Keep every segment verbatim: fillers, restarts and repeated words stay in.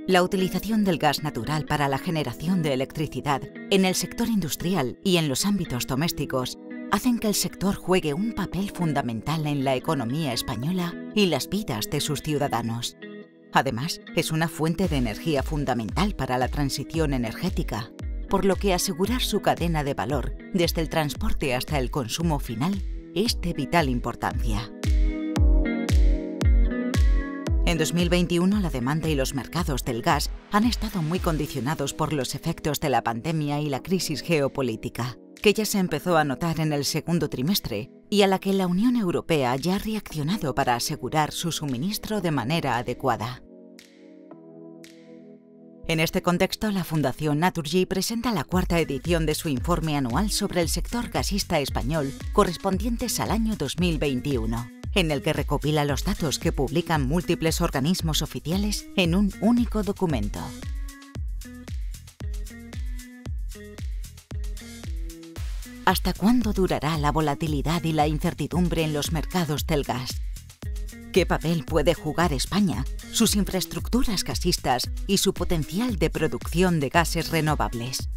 La utilización del gas natural para la generación de electricidad en el sector industrial y en los ámbitos domésticos hacen que el sector juegue un papel fundamental en la economía española y las vidas de sus ciudadanos. Además, es una fuente de energía fundamental para la transición energética, por lo que asegurar su cadena de valor, desde el transporte hasta el consumo final, es de vital importancia. En dos mil veintiuno, la demanda y los mercados del gas han estado muy condicionados por los efectos de la pandemia y la crisis geopolítica, que ya se empezó a notar en el segundo trimestre y a la que la Unión Europea ya ha reaccionado para asegurar su suministro de manera adecuada. En este contexto, la Fundación Naturgy presenta la cuarta edición de su informe anual sobre el sector gasista español correspondientes al año dos mil veintiuno. En el que recopila los datos que publican múltiples organismos oficiales en un único documento. ¿Hasta cuándo durará la volatilidad y la incertidumbre en los mercados del gas? ¿Qué papel puede jugar España, sus infraestructuras gasistas y su potencial de producción de gases renovables?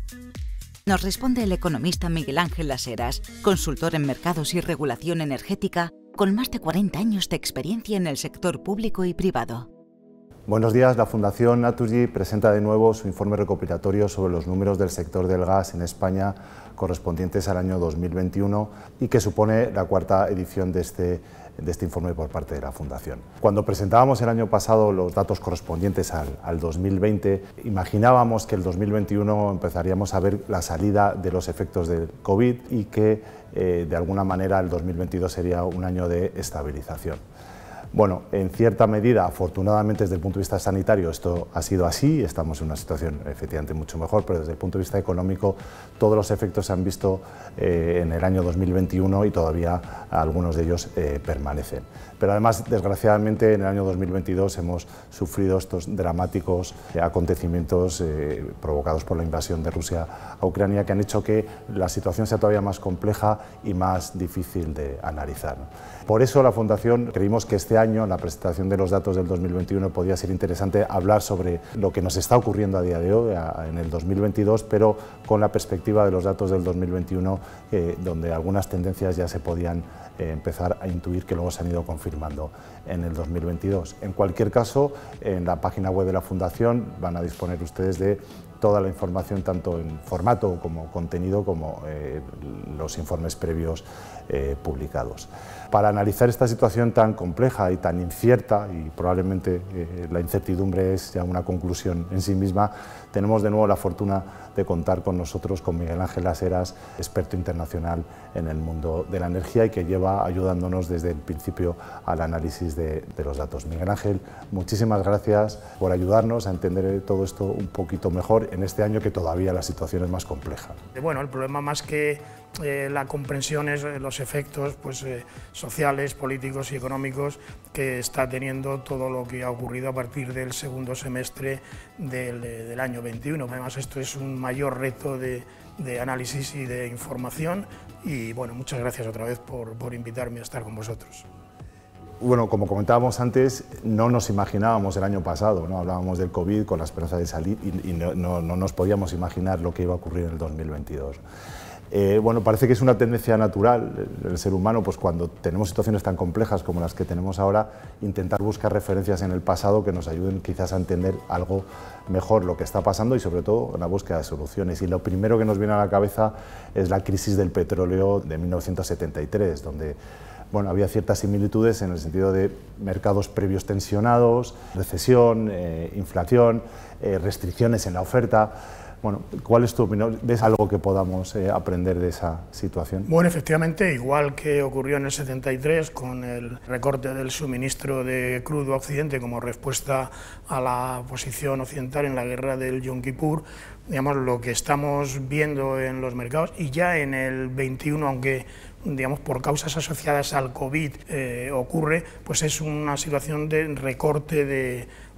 Nos responde el economista Miguel Ángel Las Heras, consultor en mercados y regulación energética, con más de cuarenta años de experiencia en el sector público y privado. Buenos días. La Fundación Naturgy presenta de nuevo su informe recopilatorio sobre los números del sector del gas en España correspondientes al año dos mil veintiuno y que supone la cuarta edición de este, de este informe por parte de la Fundación. Cuando presentábamos el año pasado los datos correspondientes al, al dos mil veinte, imaginábamos que el dos mil veintiuno empezaríamos a ver la salida de los efectos del COVID y que eh, de alguna manera el dos mil veintidós sería un año de estabilización. Bueno, en cierta medida, afortunadamente desde el punto de vista sanitario esto ha sido así, estamos en una situación efectivamente mucho mejor, pero desde el punto de vista económico todos los efectos se han visto eh, en el año dos mil veintiuno y todavía algunos de ellos eh, permanecen. Pero además, desgraciadamente, en el año dos mil veintidós hemos sufrido estos dramáticos eh, acontecimientos eh, provocados por la invasión de Rusia a Ucrania que han hecho que la situación sea todavía más compleja y más difícil de analizar. Por eso la Fundación creímos que este año, en la presentación de los datos del dos mil veintiuno, podía ser interesante hablar sobre lo que nos está ocurriendo a día de hoy, a, en el dos mil veintidós, pero con la perspectiva de los datos del dos mil veintiuno, eh, donde algunas tendencias ya se podían eh, empezar a intuir que luego se han ido confirmando en el dos mil veintidós. En cualquier caso, en la página web de la Fundación van a disponer ustedes de toda la información, tanto en formato como contenido, como eh, los informes previos eh, publicados. Para analizar esta situación tan compleja y tan incierta, y probablemente eh, la incertidumbre es ya una conclusión en sí misma, tenemos de nuevo la fortuna de contar con nosotros, con Miguel Ángel Las Heras, experto internacional en el mundo de la energía y que lleva ayudándonos desde el principio al análisis de, de los datos. Miguel Ángel, muchísimas gracias por ayudarnos a entender todo esto un poquito mejor en este año que todavía la situación es más compleja. Bueno, el problema más que eh, la comprensión es los efectos pues, eh, sociales, políticos y económicos que está teniendo todo lo que ha ocurrido a partir del segundo semestre del, del año veintiuno. Además, esto es un mayor reto de, de análisis y de información y bueno, muchas gracias otra vez por, por invitarme a estar con vosotros. Bueno, como comentábamos antes, no nos imaginábamos el año pasado, ¿no? Hablábamos del COVID con la esperanza de salir y, y no, no, no nos podíamos imaginar lo que iba a ocurrir en el dos mil veintidós. Eh, bueno, parece que es una tendencia natural del ser humano, pues cuando tenemos situaciones tan complejas como las que tenemos ahora, intentar buscar referencias en el pasado que nos ayuden quizás a entender algo mejor lo que está pasando y sobre todo en la búsqueda de soluciones. Y lo primero que nos viene a la cabeza es la crisis del petróleo de mil novecientos setenta y tres, donde bueno, había ciertas similitudes en el sentido de mercados previos tensionados, recesión, eh, inflación, eh, restricciones en la oferta. Bueno, ¿cuál es tu opinión? ¿Ves algo que podamos eh, aprender de esa situación? Bueno, efectivamente, igual que ocurrió en el setenta y tres con el recorte del suministro de crudo a Occidente como respuesta a la posición occidental en la guerra del Yom Kippur, digamos, lo que estamos viendo en los mercados y ya en el veintiuno, aunque digamos por causas asociadas al COVID eh, ocurre, pues es una situación de recorte de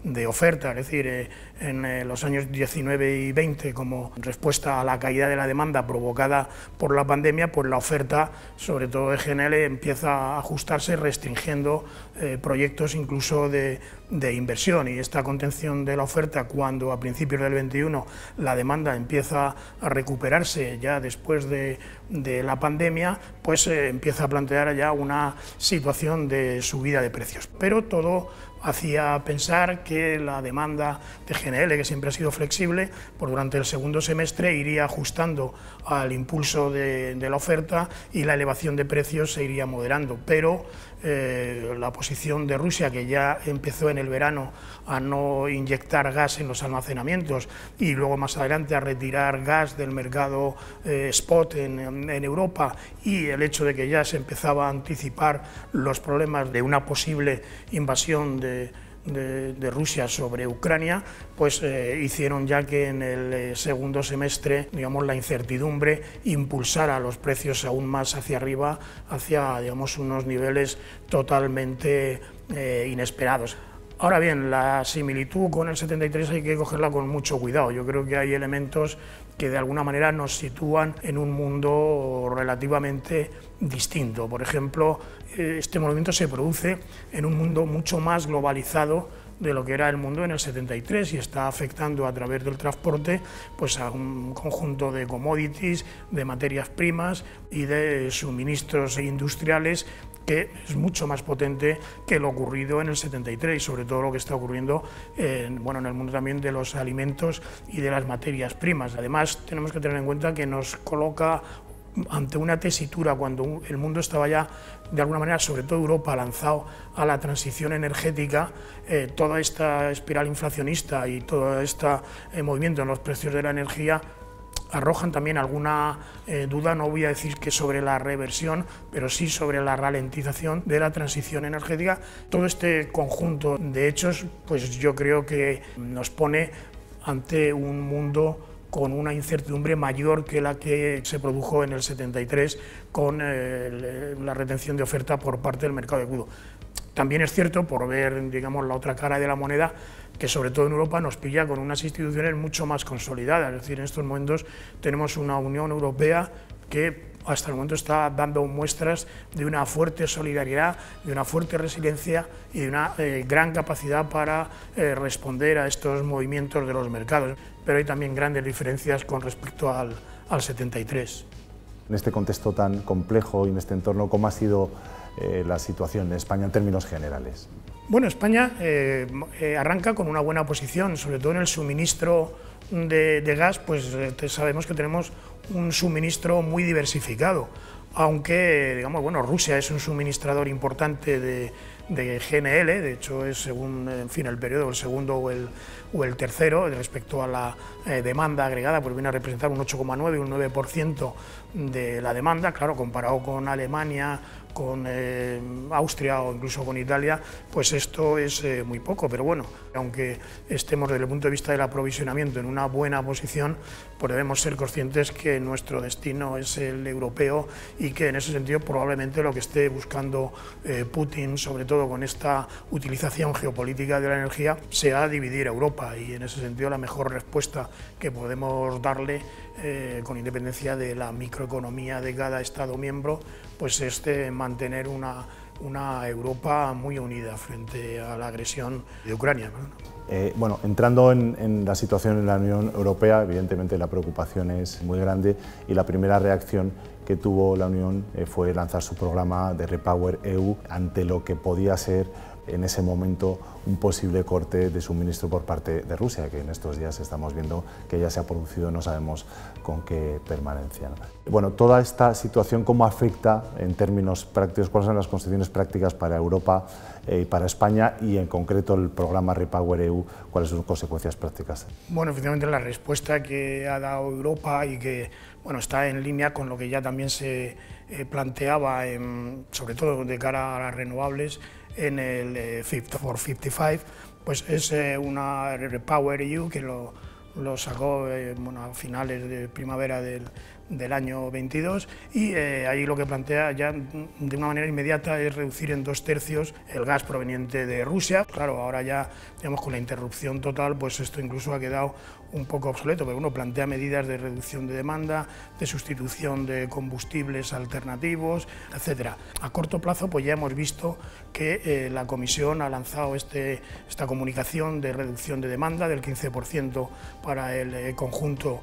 de oferta, es decir, eh, en eh, los años diecinueve y veinte, como respuesta a la caída de la demanda provocada por la pandemia, pues la oferta, sobre todo de G N L, empieza a ajustarse restringiendo eh, proyectos incluso de, de inversión, y esta contención de la oferta, cuando a principios del veintiuno la demanda empieza a recuperarse ya después de, de la pandemia, pues eh, empieza a plantear ya una situación de subida de precios. Pero todo hacía pensar que la demanda de G N L, que siempre ha sido flexible, pues durante el segundo semestre iría ajustando al impulso de, de la oferta y la elevación de precios se iría moderando. Pero eh, la posición de Rusia, que ya empezó en el verano a no inyectar gas en los almacenamientos y luego más adelante a retirar gas del mercado eh, spot en, en Europa, y el hecho de que ya se empezaba a anticipar los problemas de una posible invasión de De, de Rusia sobre Ucrania, pues eh, hicieron ya que en el eh, segundo semestre, digamos, la incertidumbre impulsara los precios aún más hacia arriba, hacia, digamos, unos niveles totalmente eh, inesperados. Ahora bien, la similitud con el setenta y tres hay que cogerla con mucho cuidado. Yo creo que hay elementos que de alguna manera nos sitúan en un mundo relativamente distinto. Por ejemplo, este movimiento se produce en un mundo mucho más globalizado de lo que era el mundo en el setenta y tres, y está afectando a través del transporte pues a un conjunto de commodities, de materias primas y de suministros industriales que es mucho más potente que lo ocurrido en el setenta y tres, y sobre todo lo que está ocurriendo en, bueno, en el mundo también de los alimentos y de las materias primas. Además, tenemos que tener en cuenta que nos coloca ante una tesitura cuando el mundo estaba ya, de alguna manera, sobre todo Europa, lanzado a la transición energética. Eh, toda esta espiral inflacionista y todo este eh, movimiento en los precios de la energía arrojan también alguna eh, duda, no voy a decir que sobre la reversión, pero sí sobre la ralentización de la transición energética. Todo este conjunto de hechos, pues yo creo que nos pone ante un mundo con una incertidumbre mayor que la que se produjo en el setenta y tres con eh, la retención de oferta por parte del mercado de crudo. También es cierto, por ver, digamos, la otra cara de la moneda, que sobre todo en Europa nos pilla con unas instituciones mucho más consolidadas. Es decir, en estos momentos tenemos una Unión Europea que hasta el momento está dando muestras de una fuerte solidaridad, de una fuerte resiliencia y de una eh, gran capacidad para eh, responder a estos movimientos de los mercados. Pero hay también grandes diferencias con respecto al, al setenta y tres. En este contexto tan complejo y en este entorno, ¿cómo ha sido eh, la situación en España en términos generales? Bueno, España eh, eh, arranca con una buena posición, sobre todo en el suministro de, de gas, pues eh, sabemos que tenemos un suministro muy diversificado, aunque, digamos, bueno, Rusia es un suministrador importante de, de G N L, de hecho es, según, en fin, el periodo, el segundo o el, o el tercero, respecto a la eh, demanda agregada, pues viene a representar un ocho coma nueve, un nueve por ciento de la demanda, claro, comparado con Alemania, con eh, Austria o incluso con Italia, pues esto es eh, muy poco. Pero bueno, aunque estemos desde el punto de vista del aprovisionamiento en una buena posición, pues debemos ser conscientes que nuestro destino es el europeo y que en ese sentido probablemente lo que esté buscando eh, Putin, sobre todo con esta utilización geopolítica de la energía, sea dividir Europa, y en ese sentido la mejor respuesta que podemos darle, eh, con independencia de la microeconomía de cada Estado miembro, pues es de mantener una, una Europa muy unida frente a la agresión de Ucrania. Eh, bueno, entrando en, en la situación en la Unión Europea, evidentemente la preocupación es muy grande, y la primera reacción que tuvo la Unión eh, fue lanzar su programa de Repower E U ante lo que podía ser en ese momento un posible corte de suministro por parte de Rusia, que en estos días estamos viendo que ya se ha producido, no sabemos con qué permanencia, ¿no? Bueno, toda esta situación, ¿cómo afecta en términos prácticos? ¿Cuáles son las consecuencias prácticas para Europa eh, y para España, y en concreto el programa Repower E U, cuáles son sus consecuencias prácticas? Bueno, efectivamente la respuesta que ha dado Europa y que, bueno, está en línea con lo que ya también se eh, planteaba, en, sobre todo de cara a las renovables, en el eh, Fit for cincuenta y cinco, pues es eh, una Repower E U que lo, lo sacó eh, bueno, a finales de primavera del, del año veintidós, y eh, ahí lo que plantea ya de una manera inmediata es reducir en dos tercios el gas proveniente de Rusia. Claro, ahora ya, digamos, con la interrupción total, pues esto incluso ha quedado un poco obsoleto, pero uno plantea medidas de reducción de demanda, de sustitución de combustibles alternativos, etcétera. A corto plazo, pues ya hemos visto que eh, la Comisión ha lanzado este, esta comunicación de reducción de demanda del quince por ciento para el eh, conjunto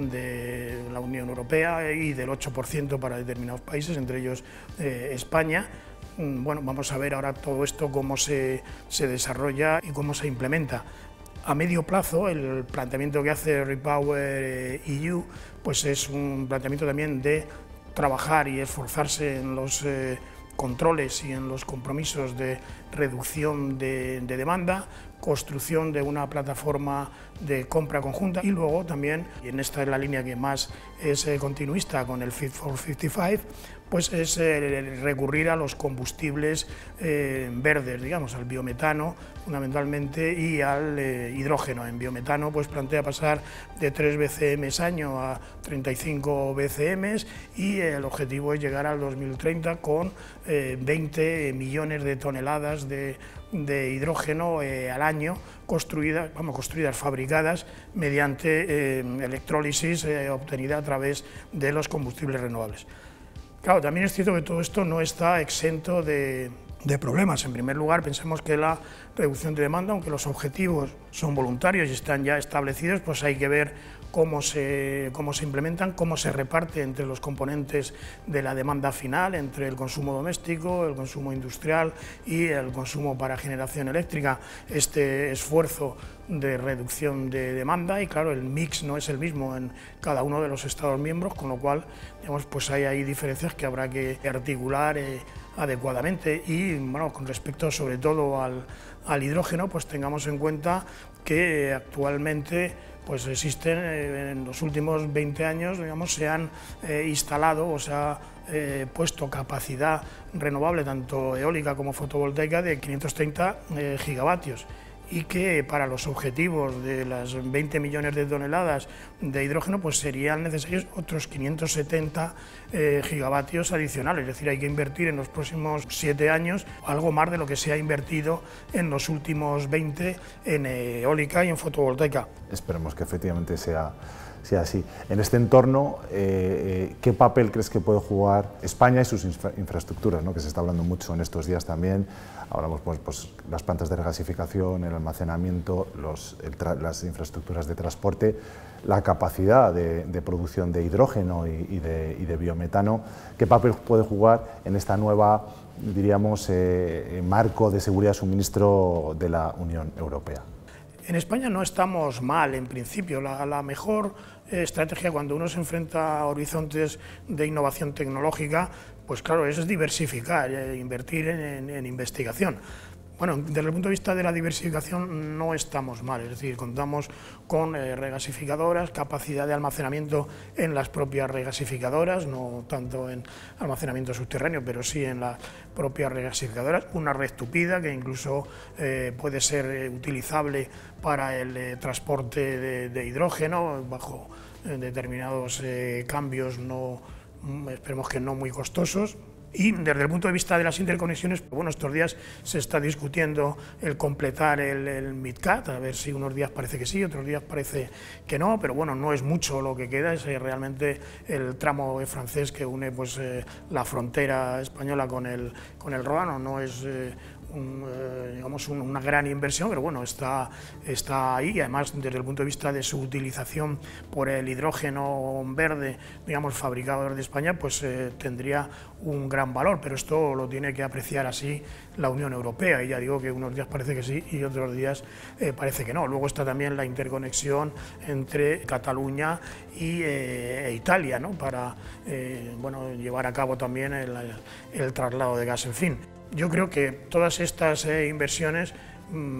de la Unión Europea y del ocho por ciento para determinados países, entre ellos eh, España. Bueno, vamos a ver ahora todo esto cómo se, se desarrolla y cómo se implementa. A medio plazo, el planteamiento que hace Repower E U pues es un planteamiento también de trabajar y esforzarse en los eh, controles y en los compromisos de reducción de, de demanda, construcción de una plataforma de compra conjunta y luego también, y en esta es la línea que más es eh, continuista con el Fit for cincuenta y cinco, pues es eh, recurrir a los combustibles eh, verdes, digamos, al biometano fundamentalmente y al eh, hidrógeno. En biometano pues plantea pasar de tres B C M año a treinta y cinco B C M y eh, el objetivo es llegar al dos mil treinta con eh, veinte millones de toneladas de, de hidrógeno eh, al año construidas, vamos, construidas, fabricadas mediante eh, electrólisis eh, obtenida a través de los combustibles renovables. Claro, también es cierto que todo esto no está exento de, de problemas. En primer lugar, pensemos que la reducción de demanda, aunque los objetivos son voluntarios y están ya establecidos, pues hay que ver cómo se, cómo se implementan, cómo se reparte entre los componentes de la demanda final, entre el consumo doméstico, el consumo industrial y el consumo para generación eléctrica, este esfuerzo de reducción de demanda. Y claro, el mix no es el mismo en cada uno de los Estados miembros, con lo cual, digamos, pues hay ahí diferencias que habrá que articular eh, adecuadamente. Y bueno, con respecto sobre todo al, al hidrógeno, pues tengamos en cuenta que eh, actualmente pues existen, eh, en los últimos veinte años, digamos, se han eh, instalado o se ha eh, puesto capacidad renovable, tanto eólica como fotovoltaica, de quinientos treinta eh, gigavatios, y que para los objetivos de las veinte millones de toneladas de hidrógeno pues serían necesarios otros quinientos setenta eh, gigavatios adicionales. Es decir, hay que invertir en los próximos siete años algo más de lo que se ha invertido en los últimos veinte en eólica y en fotovoltaica. Esperemos que efectivamente sea, sea así. En este entorno, eh, ¿qué papel crees que puede jugar España y sus infra infraestructuras, ¿no? Que se está hablando mucho en estos días también? Hablamos pues, pues las plantas de regasificación, el almacenamiento, los, el las infraestructuras de transporte, la capacidad de, de producción de hidrógeno y, y, de, y de biometano. ¿Qué papel puede jugar en esta nueva, diríamos, eh, marco de seguridad de suministro de la Unión Europea? En España no estamos mal, en principio. La, la mejor eh, estrategia cuando uno se enfrenta a horizontes de innovación tecnológica, pues claro, es diversificar, eh, invertir en, en, en investigación. Bueno, desde el punto de vista de la diversificación no estamos mal, es decir, contamos con eh, regasificadoras, capacidad de almacenamiento en las propias regasificadoras, no tanto en almacenamiento subterráneo, pero sí en las propias regasificadoras, una red tupida que incluso eh, puede ser eh, utilizable para el eh, transporte de, de hidrógeno bajo eh, determinados eh, cambios, no, esperemos que no muy costosos. Y desde el punto de vista de las interconexiones, bueno, estos días se está discutiendo el completar el, el MidCat, a ver si unos días parece que sí, otros días parece que no, pero bueno, no es mucho lo que queda, es realmente el tramo francés que une pues, eh, la frontera española con el, con el Ródano, no es eh, un, eh, digamos un, una gran inversión, pero bueno, está, está ahí, y además desde el punto de vista de su utilización por el hidrógeno verde, digamos, fabricado desde España, pues eh, tendría un gran valor, pero esto lo tiene que apreciar así la Unión Europea, y ya digo que unos días parece que sí y otros días eh, parece que no. Luego está también la interconexión entre Cataluña y eh, e Italia, ¿no? Para eh, bueno, llevar a cabo también el, el traslado de gas, en fin. Yo creo que todas estas eh, inversiones mmm,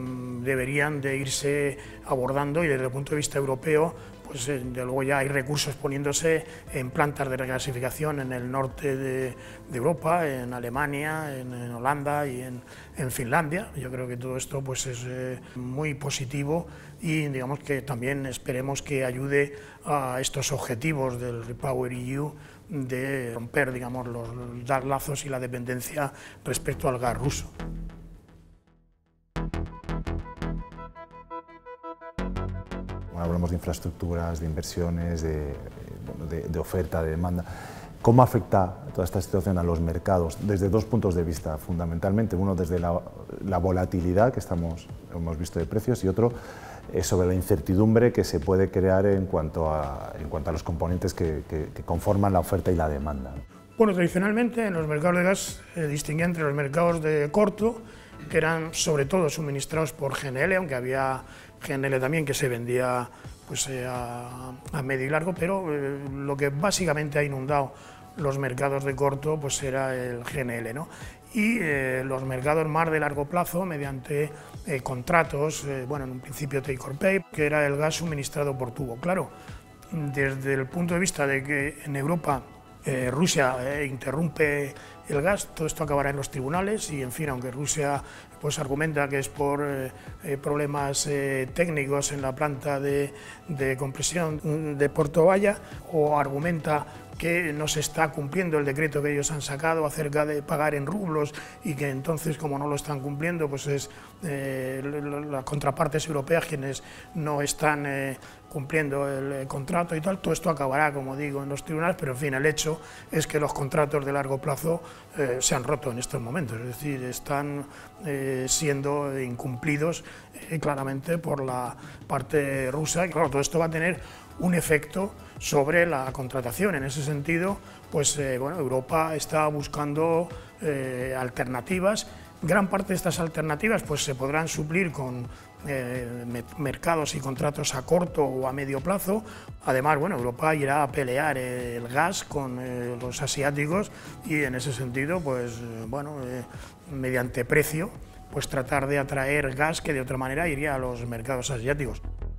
deberían de irse abordando, y desde el punto de vista europeo, pues de luego ya hay recursos poniéndose en plantas de regasificación en el norte de, de Europa, en Alemania, en, en Holanda y en, en Finlandia. Yo creo que todo esto pues es eh, muy positivo, y digamos que también esperemos que ayude a estos objetivos del Repower E U de romper, digamos, los, los lazos y la dependencia respecto al gas ruso. Bueno, hablamos de infraestructuras, de inversiones, de, de, de oferta, de demanda. ¿Cómo afecta toda esta situación a los mercados? Desde dos puntos de vista, fundamentalmente. Uno desde la, la volatilidad que estamos, hemos visto de precios, y otro eh, sobre la incertidumbre que se puede crear en cuanto a, en cuanto a los componentes que, que, que conforman la oferta y la demanda. Bueno, tradicionalmente en los mercados de gas se eh, distinguía entre los mercados de corto, que eran sobre todo suministrados por G N L, aunque había G N L también que se vendía pues, eh, a, a medio y largo, pero eh, lo que básicamente ha inundado los mercados de corto pues era el G N L, ¿no? Y eh, los mercados más de largo plazo mediante eh, contratos, eh, bueno, en un principio take or pay, que era el gas suministrado por tubo. Claro, desde el punto de vista de que en Europa eh, Rusia eh, interrumpe el gas, todo esto acabará en los tribunales, y en fin, aunque Rusia pues argumenta que es por eh, problemas eh, técnicos en la planta de, de compresión de Porto Valla, o argumenta que no se está cumpliendo el decreto que ellos han sacado acerca de pagar en rublos, y que entonces, como no lo están cumpliendo, pues es eh, las contrapartes europeas quienes no están eh, cumpliendo el contrato y tal. Todo esto acabará, como digo, en los tribunales, pero en fin, el hecho es que los contratos de largo plazo eh, se han roto en estos momentos, es decir, están eh, siendo incumplidos eh, claramente por la parte rusa, y claro, todo esto va a tener un efecto sobre la contratación. En ese sentido, pues eh, bueno, Europa está buscando eh, alternativas. Gran parte de estas alternativas pues, se podrán suplir con eh, mercados y contratos a corto o a medio plazo. Además, bueno, Europa irá a pelear el gas con eh, los asiáticos, y en ese sentido, pues eh, bueno, eh, mediante precio, pues tratar de atraer gas que de otra manera iría a los mercados asiáticos.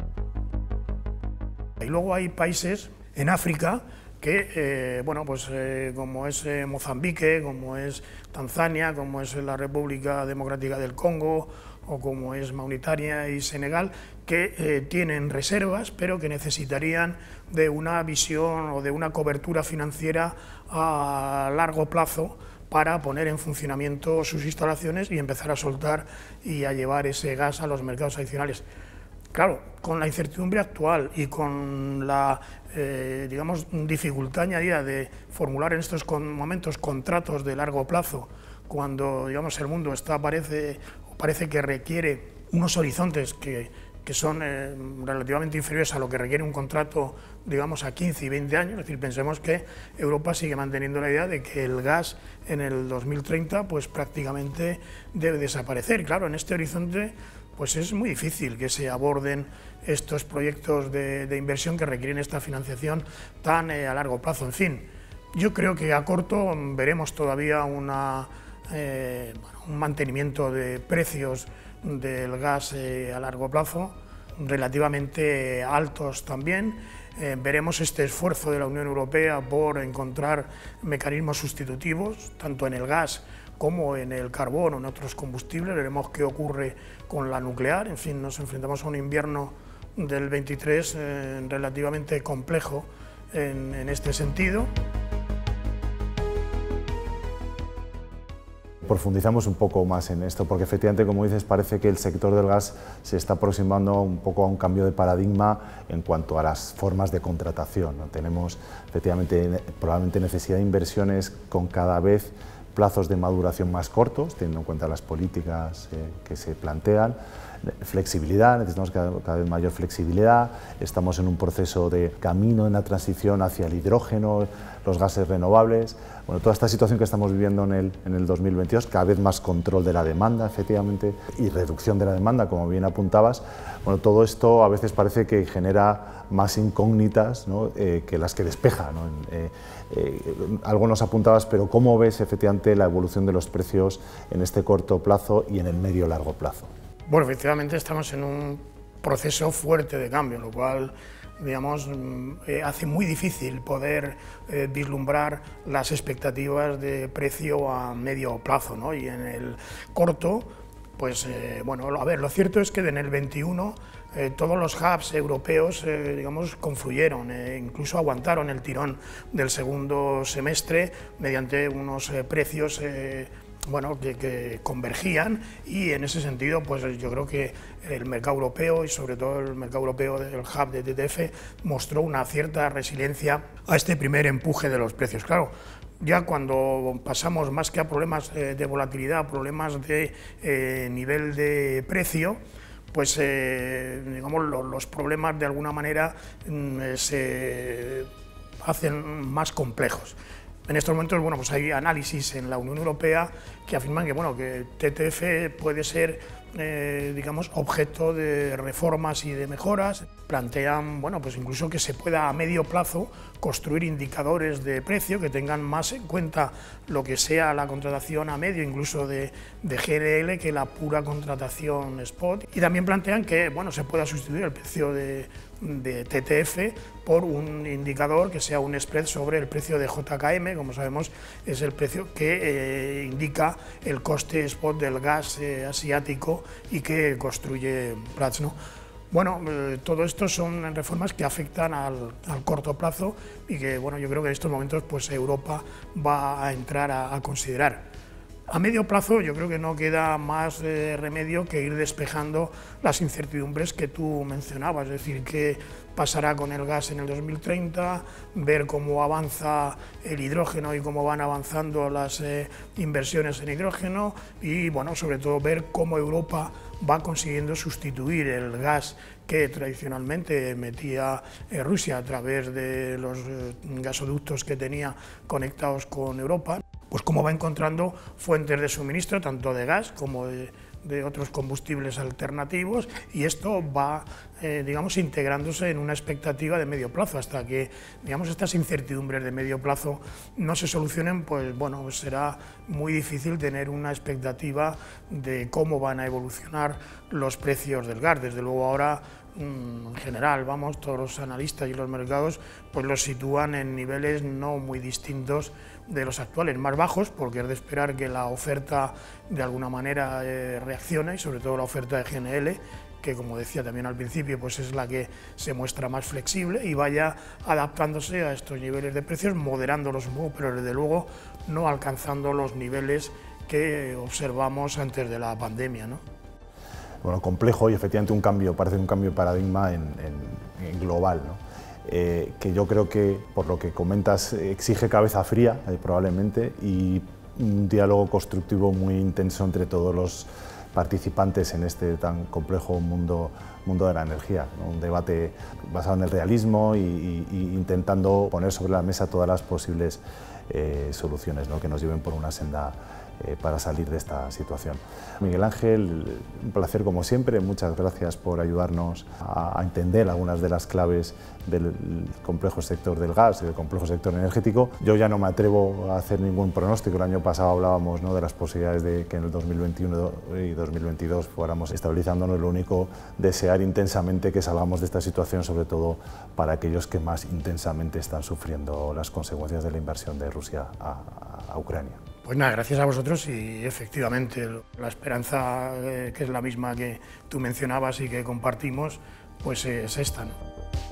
Y luego hay países en África que, eh, bueno, pues eh, como es eh, Mozambique, como es Tanzania, como es la República Democrática del Congo, o como es Mauritania y Senegal, que eh, tienen reservas, pero que necesitarían de una visión o de una cobertura financiera a largo plazo para poner en funcionamiento sus instalaciones y empezar a soltar y a llevar ese gas a los mercados adicionales. Claro, con la incertidumbre actual y con la eh, digamos, dificultad añadida de formular en estos momentos contratos de largo plazo, cuando digamos, el mundo está, parece, parece que requiere unos horizontes que, que son eh, relativamente inferiores a lo que requiere un contrato, digamos, a quince y veinte años. Es decir, pensemos que Europa sigue manteniendo la idea de que el gas en el dos mil treinta pues, prácticamente debe desaparecer. Claro, en este horizonte pues es muy difícil que se aborden estos proyectos de, de inversión que requieren esta financiación tan eh, a largo plazo. En fin, yo creo que a corto veremos todavía una, eh, bueno, un mantenimiento de precios del gas eh, a largo plazo, relativamente altos también. Eh, veremos este esfuerzo de la Unión Europea por encontrar mecanismos sustitutivos, tanto en el gas como en el carbón o en otros combustibles. Veremos qué ocurre con la nuclear. En fin, nos enfrentamos a un invierno del veintitrés eh, relativamente complejo en, en este sentido. Profundizamos un poco más en esto, porque efectivamente, como dices, parece que el sector del gas se está aproximando un poco a un cambio de paradigma en cuanto a las formas de contratación, ¿no? Tenemos efectivamente probablemente necesidad de inversiones con cada vez plazos de maduración más cortos, teniendo en cuenta las políticas eh, que se plantean, flexibilidad, necesitamos cada, cada vez mayor flexibilidad, estamos en un proceso de camino en la transición hacia el hidrógeno, los gases renovables. Bueno, toda esta situación que estamos viviendo en el, en el dos mil veintidós, cada vez más control de la demanda, efectivamente, y reducción de la demanda, como bien apuntabas. Bueno, todo esto a veces parece que genera más incógnitas, ¿no? eh, que las que despeja, ¿no? eh, eh, algo nos apuntabas, pero ¿cómo ves efectivamente la evolución de los precios en este corto plazo y en el medio largo plazo? Bueno, efectivamente estamos en un proceso fuerte de cambio, lo cual, digamos, eh, hace muy difícil poder eh, vislumbrar las expectativas de precio a medio plazo, ¿no? Y en el corto, pues, eh, bueno, a ver, lo cierto es que en el veintiuno eh, todos los hubs europeos, eh, digamos, confluyeron, eh, incluso aguantaron el tirón del segundo semestre mediante unos eh, precios eh, bueno, que, que convergían, y en ese sentido pues yo creo que el mercado europeo y sobre todo el mercado europeo del hub de T T F mostró una cierta resiliencia a este primer empuje de los precios. Claro, ya cuando pasamos más que a problemas eh, de volatilidad, problemas de eh, nivel de precio, pues eh, digamos los, los problemas de alguna manera mm, se hacen más complejos. En estos momentos, bueno, pues hay análisis en la Unión Europea que afirman que, bueno, que T T F puede ser, eh, digamos, objeto de reformas y de mejoras. Plantean, bueno, pues incluso que se pueda a medio plazo construir indicadores de precio que tengan más en cuenta lo que sea la contratación a medio, incluso de, de G L L, que la pura contratación spot. Y también plantean que, bueno, se pueda sustituir el precio de, de T T F por un indicador que sea un spread sobre el precio de J K M, como sabemos es el precio que eh, indica el coste spot del gas eh, asiático y que construye Platts, ¿no? Bueno, eh, todo esto son reformas que afectan al, al corto plazo y que, bueno, yo creo que en estos momentos pues Europa va a entrar a, a considerar. A medio plazo yo creo que no queda más eh, remedio que ir despejando las incertidumbres que tú mencionabas, es decir, qué pasará con el gas en el dos mil treinta, ver cómo avanza el hidrógeno y cómo van avanzando las eh, inversiones en hidrógeno y, bueno, sobre todo ver cómo Europa va consiguiendo sustituir el gas que tradicionalmente metía eh, Rusia a través de los eh, gasoductos que tenía conectados con Europa, pues cómo va encontrando fuentes de suministro tanto de gas como de, de otros combustibles alternativos, y esto va, eh, digamos, integrándose en una expectativa de medio plazo. Hasta que, digamos, estas incertidumbres de medio plazo no se solucionen, pues bueno, pues será muy difícil tener una expectativa de cómo van a evolucionar los precios del gas. Desde luego ahora, en general, vamos, todos los analistas y los mercados pues los sitúan en niveles no muy distintos de los actuales, más bajos, porque es de esperar que la oferta de alguna manera eh, reaccione, y sobre todo la oferta de G N L, que, como decía también al principio, pues es la que se muestra más flexible y vaya adaptándose a estos niveles de precios, moderándolos un poco, pero desde luego no alcanzando los niveles que observamos antes de la pandemia, ¿no? Bueno, complejo y efectivamente un cambio, parece un cambio de paradigma en, en, en global, ¿no? Eh, que yo creo que, por lo que comentas, exige cabeza fría, eh, probablemente, y un diálogo constructivo muy intenso entre todos los participantes en este tan complejo mundo, mundo de la energía, ¿no? Un debate basado en el realismo y, y, y intentando poner sobre la mesa todas las posibles eh, soluciones, ¿no? Que nos lleven por una senda Eh, para salir de esta situación. Miguel Ángel, un placer como siempre, muchas gracias por ayudarnos a, a entender algunas de las claves del complejo sector del gas y del complejo sector energético. Yo ya no me atrevo a hacer ningún pronóstico. El año pasado hablábamos, ¿no?, de las posibilidades de que en el dos mil veintiuno y dos mil veintidós fuéramos estabilizándonos. Lo único, desear intensamente que salgamos de esta situación, sobre todo para aquellos que más intensamente están sufriendo las consecuencias de la invasión de Rusia a, a Ucrania. Pues nada, gracias a vosotros, y efectivamente la esperanza, eh, que es la misma que tú mencionabas y que compartimos, pues es esta, ¿no?